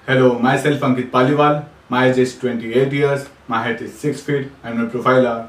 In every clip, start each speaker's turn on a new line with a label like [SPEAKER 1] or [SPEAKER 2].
[SPEAKER 1] Hello, myself Ankit Paliwal. My age is 28 years. My height is 6 feet and my profile are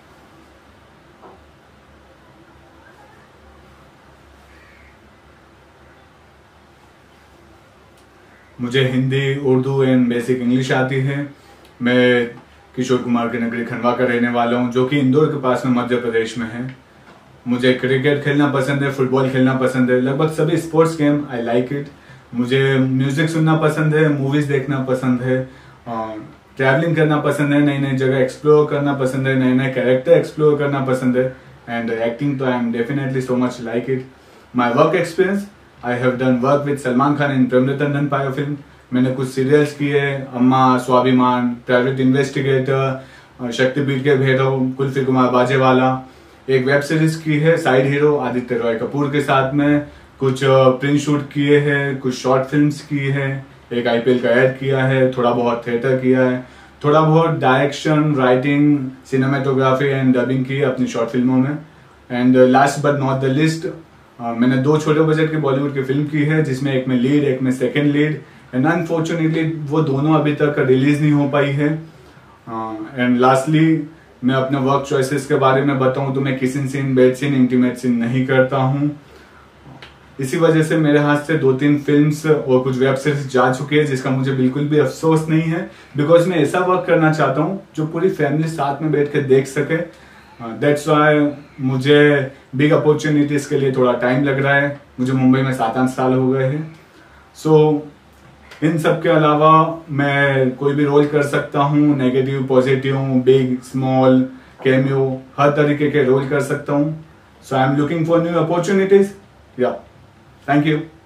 [SPEAKER 1] मुझे Hindi, Urdu and basic English आती है। मैं किशोर कुमार के नगरी खंडवा का रहने वाला हूँ, जो कि इंदौर के पास में मध्य प्रदेश में है। मुझे क्रिकेट खेलना पसंद है, फुटबॉल खेलना पसंद है, लगभग सभी sports game I like it. मुझे म्यूजिक सुनना पसंद है, मूवीज देखना पसंद है, ट्रैवलिंग करना पसंद है, नई नई जगह एक्सप्लोर करना पसंद है, नए नए कैरेक्टर एक्सप्लोर करना पसंद है एंड एक्टिंग तो I am definitely so much like it. My work experience, I have done work with Salman Khan in Prem Ratan Dhan Payo film. मैंने कुछ सीरियल्स किए, अम्मा, स्वाभिमान, प्राइवेट इन्वेस्टिगेटर, शक्तिपीठ के भैरव, कुल्फी कुमार बाजेवाला। एक वेब सीरीज की है साइड हीरो आदित्य रॉय कपूर के साथ में। कुछ प्रिंट शूट किए हैं, कुछ शॉर्ट फिल्म्स की है, एक आईपीएल का ऐड किया है, थोड़ा बहुत थिएटर किया है, थोड़ा बहुत direction, writing, cinematography and dubbing की है अपनी शॉर्ट फिल्मों में। And last but not the list, मैंने 2 छोटे बजट की बॉलीवुड की फिल्म की है, जिसमें एक में लीड, एक में सेकेंड लीड। एंड अनफॉर्चुनेटली वो दोनों अभी तक रिलीज नहीं हो पाई है। एंड लास्टली मैं अपने वर्क चॉइसेस के बारे में बताऊं तो मैं kissing scene, bed scene, intimate scene नहीं करता हूं। इसी वजह से मेरे हाथ से 2-3 फिल्म्स और कुछ वेब सीरीज जा चुकी है, जिसका मुझे बिल्कुल भी अफसोस नहीं है, बिकॉज मैं ऐसा वर्क करना चाहता हूँ जो पूरी फैमिली साथ में बैठ के देख सके। दैट्स व्हाई मुझे बिग अपॉर्चुनिटीज के लिए थोड़ा टाइम लग रहा है। मुझे मुंबई में 7-8 साल हो गए हैं। सो इन सब के अलावा मैं कोई भी रोल कर सकता हूँ, negative, positive, big, small, cameo, हर तरीके के रोल कर सकता हूँ। So I am looking for new opportunities. Yeah thank you.